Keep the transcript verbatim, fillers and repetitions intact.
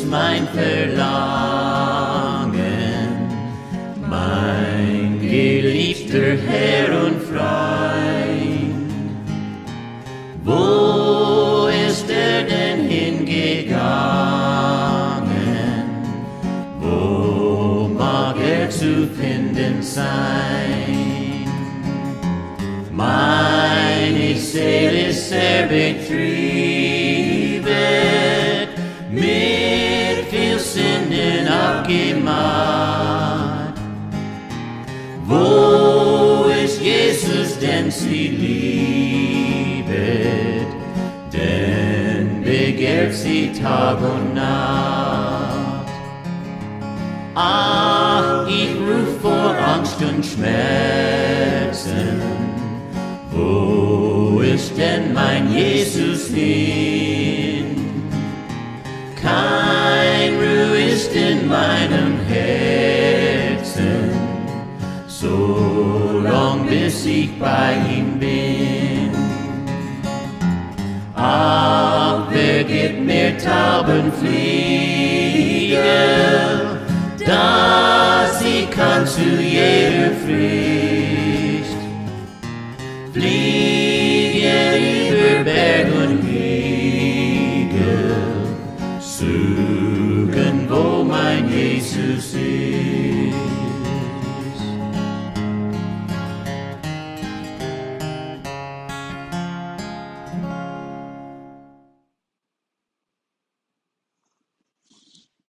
Jesus mein Verlangen, mein geliebter Herr und Freund. Wo ist er denn hingegangen? Wo mag er zu finden sein? Meine Seel ist sehr betrübet, mit viel Sünden abgematt't. Wo ist Jesus, denn sie liebet, denn begehrt sie Tag und Nacht. Ach, ich ruf vor Angst und Schmerzen, wo ist denn mein Jesus hin? Kein Ruh ist in meinem Herzen, so lang bis ich bei ihm bin. Ach, wer gibt mir Taubenflügel, dass ich kann zu jeder Frist fliegen über Berg und Hügel, suchen, wo mein Jesus ist.